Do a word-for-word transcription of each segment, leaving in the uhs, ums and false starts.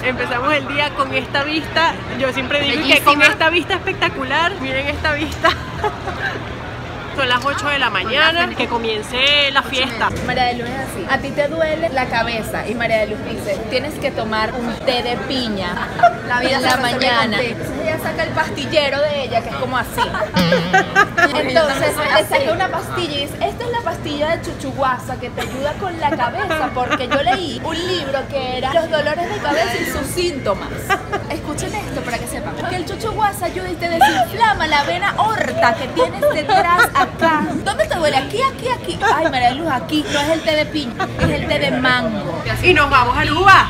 Empezamos el día con esta vista. Yo siempre digo Bellísima. que con esta vista espectacular. Miren esta vista. Son las ocho de la mañana, que comience la fiesta. María de Luz es así. A ti te duele la cabeza y María de Luz dice, tienes que tomar un té de piña la vida en la mañana. Entonces ella saca el pastillero de ella, que es como así. Entonces le saca una pastilla y dice, esta es la pastilla de chuchuguasa que te ayuda con la cabeza, porque yo leí un libro que era los dolores de cabeza y sus síntomas. Escuchen esto para que sepan. Que el chuchuguasa ayuda y te desinflama la vena aorta que tienes detrás acá. ¿Dónde te duele? Aquí, aquí, aquí. Ay, María de Luz, aquí. No es el té de piña, es el té de mango. Y nos vamos al Uva.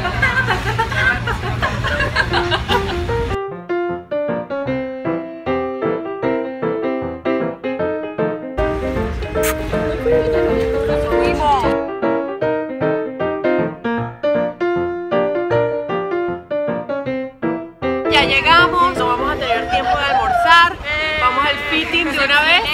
Ya llegamos, no vamos a tener tiempo de almorzar. Vamos al fitting de una vez.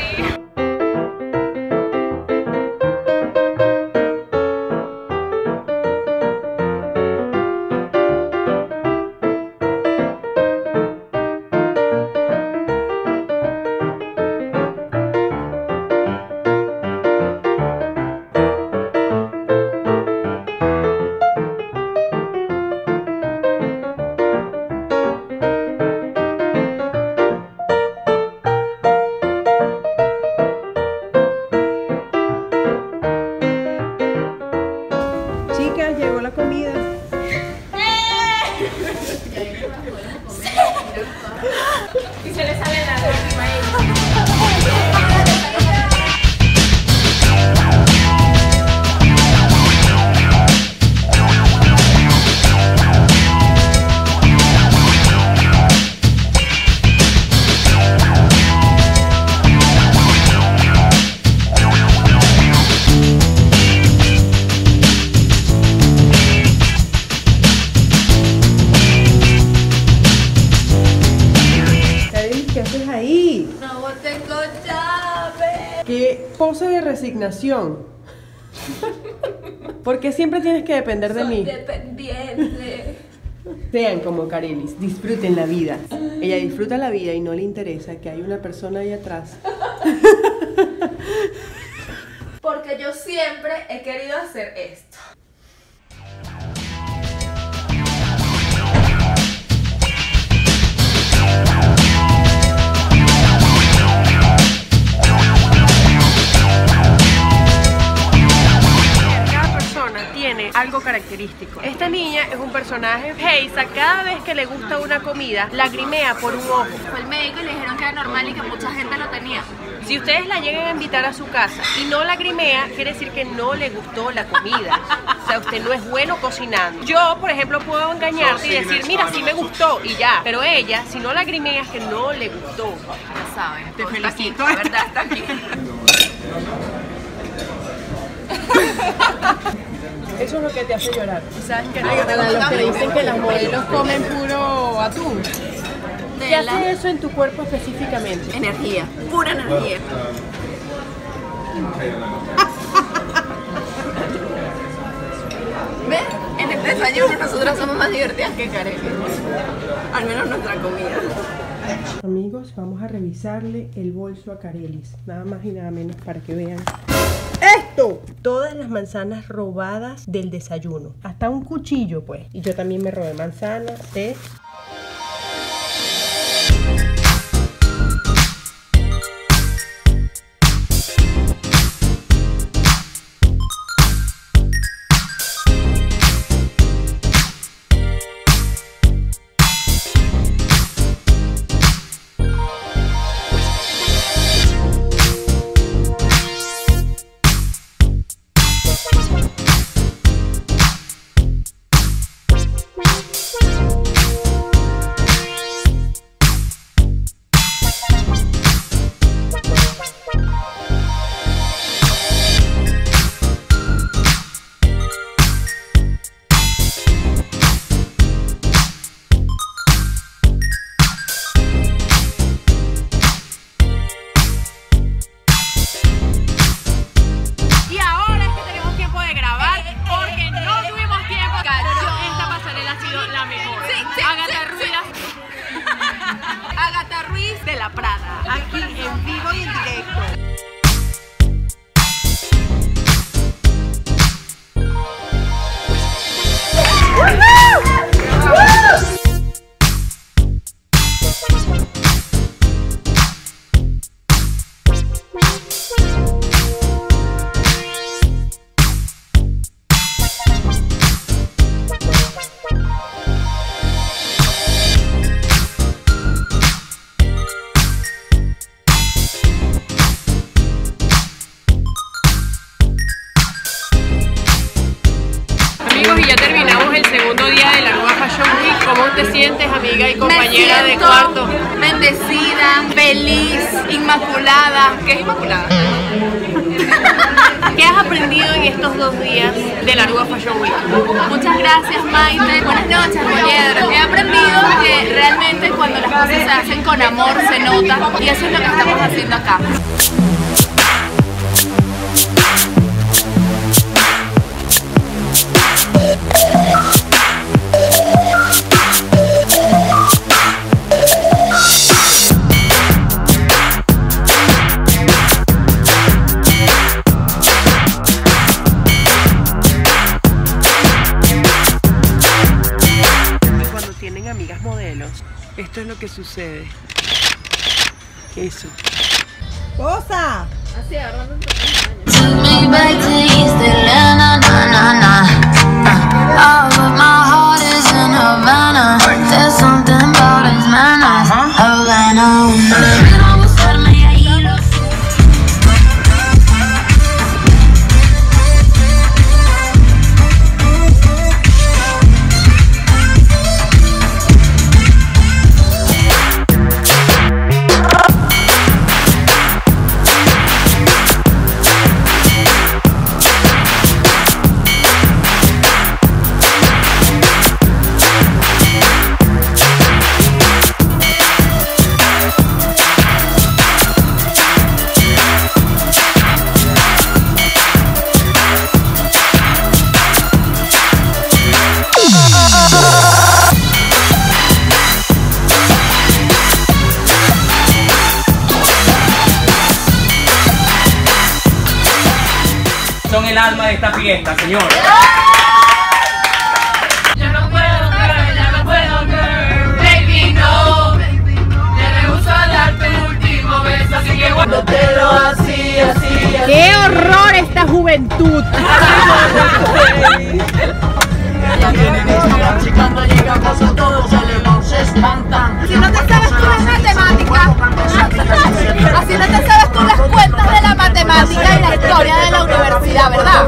Llegó la comida. Y se le sale la lágrima ahí. Qué pose de resignación. Porque siempre tienes que depender de Soy mí. Dependiente. Sean como Carelis, disfruten la vida. Ella disfruta la vida y no le interesa que hay una persona ahí atrás. Porque yo siempre he querido hacer esto. Algo característico. Esta niña es un personaje. Heisa, cada vez que le gusta una comida, lagrimea por un ojo. Fue al médico y le dijeron que era normal y que mucha gente lo tenía. Si ustedes la llegan a invitar a su casa y no lagrimea, quiere decir que no le gustó la comida. O sea, usted no es bueno cocinando. Yo, por ejemplo, puedo engañarte y decir, mira, sí me gustó y ya. Pero ella, si no lagrimea, es que no le gustó. Ya saben. Te felicito. La verdad está aquí. Eso es lo que te hace llorar. ¿Sabes qué? Para los que dicen que las modelos comen puro atún. ¿Qué hace eso en tu cuerpo específicamente? Energía, pura energía. ¿Ves? En el desayuno nosotras somos más divertidas que Carelis. Al menos nuestra comida. Amigos, vamos a revisarle el bolso a Carelis. Nada más y nada menos para que vean esto. Todas las manzanas robadas del desayuno. Hasta un cuchillo, pues. Y yo también me robé manzanas, té. la Prada, aquí en vivo y en directo. Y ya terminamos el segundo día de la nueva Fashion Week. ¿Cómo te sientes, amiga y compañera de cuarto? Bendecida, feliz, inmaculada. ¿Qué es inmaculada? ¿Qué has aprendido en estos dos días de la nueva Fashion Week? Muchas gracias, Maite. Buenas noches, Poliedro. He aprendido que realmente cuando las cosas se hacen con amor se nota, y eso es lo que estamos haciendo acá. Amigas modelos, esto es lo que sucede. Eso. ¡Cosa! Así agarrando son el alma de esta fiesta, señor. Yo no puedo, girl, ya no puedo, girl. Baby, no. Ya me gusta darte el último beso, así que guárdalo así, así, así. ¡Qué horror esta juventud! Cuando llega a casa todos se espantan. Si no te sabes tú las matemáticas, así no te sabes tú las cuentas de la matemática y la historia de la universidad, ¿verdad?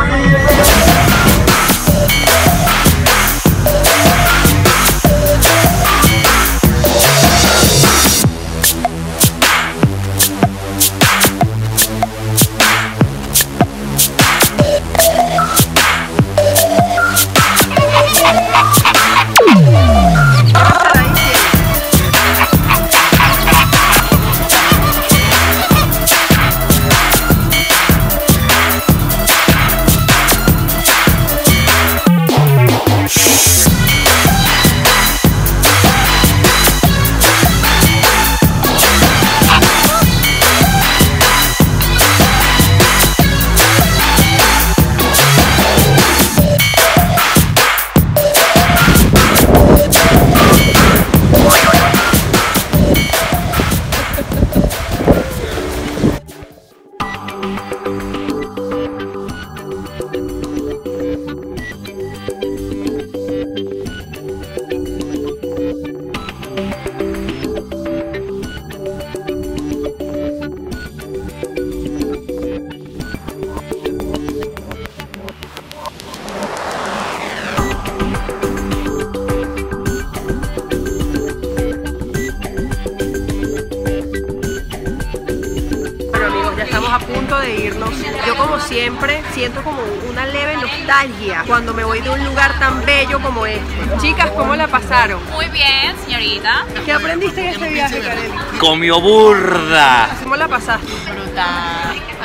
a punto de irnos. Yo, como siempre, siento como una leve nostalgia cuando me voy de un lugar tan bello como este. Chicas, ¿cómo la pasaron? Muy bien, señorita. ¿Qué aprendiste en este viaje, Karen? Comió burda. ¿Cómo la pasaste? Brutal.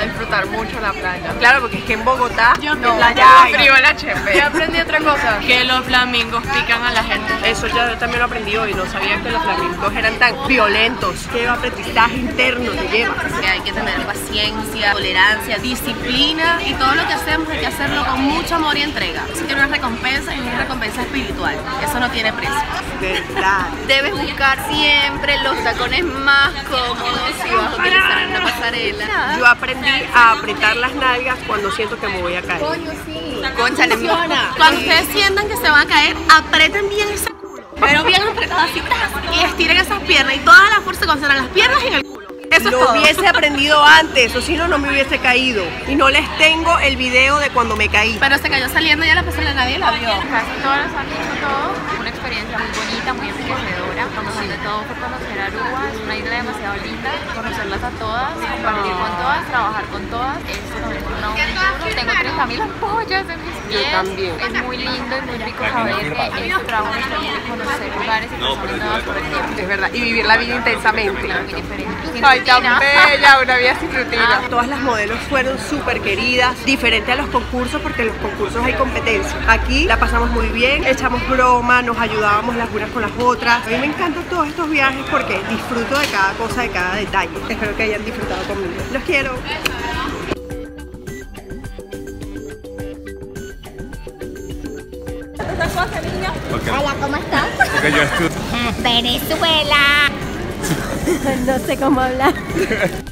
a disfrutar mucho la playa. Claro, porque es que en Bogotá Yo no, playa playa hay. frío en H P. Yo aprendí otra cosa, que los flamingos pican a la gente. Eso ya yo también lo aprendí hoy, no sabía que los flamingos eran tan violentos. ¿Qué aprendizaje interno te lleva? Que hay que tener paciencia, tolerancia, disciplina y todo lo que hacemos hay que hacerlo con mucho amor y entrega. Eso tiene una recompensa y una recompensa espiritual. Eso no tiene precio. Verdad. Debes buscar siempre los tacones más cómodos si vas a utilizar en una pasarela. Yo aprendí a apretar las nalgas cuando siento que me voy a caer. Coño, sí. Cónchale, Funciona. Cuando ustedes sientan que se van a caer, aprieten bien ese culo. Pero bien apretado así, y estiren esas piernas y toda la fuerza concentran las piernas en el culo. Eso es Lo todo. hubiese aprendido antes, o si no, no me hubiese caído. Y no les tengo el video de cuando me caí. Pero se cayó saliendo y ya la pasarela nadie la vio. Casi todos los años hizo todo, una experiencia muy bonita, muy enriquecedora. Conocer de todo fue conocer Aruba, es una isla demasiado linda, conocerlas a todas, compartir con todas, trabajar con todas. Es una muy duro. Tengo treinta mil ampollas en mis pies. también. Es muy lindo y muy rico saber que este trabajo nos permite conocer lugares y personas nuevas por el tiempo. Es verdad, y vivir la vida intensamente. Claro, muy diferente. Sin Ay, tan rutina. bella, una vida sin rutina. Todas las modelos fueron súper queridas, diferente a los concursos porque en los concursos hay competencia. Aquí la pasamos muy bien, echamos broma, nos ayudábamos las unas con las otras. A mí me encantan todos estos viajes porque disfruto de cada cosa, de cada detalle. Espero que hayan disfrutado conmigo. Los quiero. Hola, ¿cómo estás? Porque yo estudio. Venezuela. No sé cómo hablar.